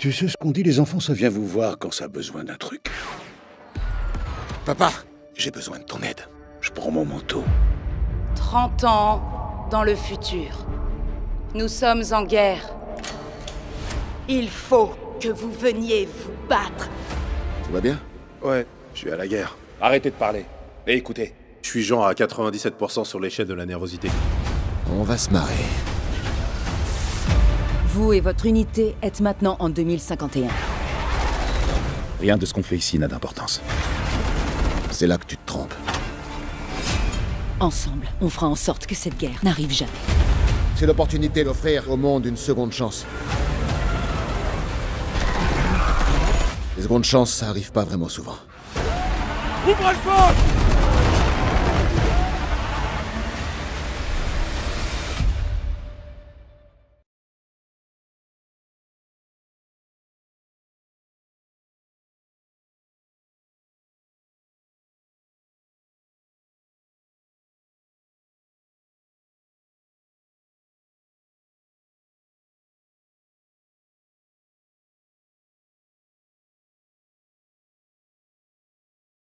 Tu sais ce qu'on dit, les enfants, ça vient vous voir quand ça a besoin d'un truc. Papa, j'ai besoin de ton aide. Je prends mon manteau. 30 ans dans le futur. Nous sommes en guerre. Il faut que vous veniez vous battre. Tout va bien? Ouais, je suis à la guerre. Arrêtez de parler. Et écoutez. Je suis genre à 97% sur l'échelle de la nervosité. On va se marrer. Vous et votre unité êtes maintenant en 2051. Rien de ce qu'on fait ici n'a d'importance. C'est là que tu te trompes. Ensemble, on fera en sorte que cette guerre n'arrive jamais. C'est l'opportunité d'offrir au monde une seconde chance. Les secondes chances, ça arrive pas vraiment souvent. Ouvre le feu!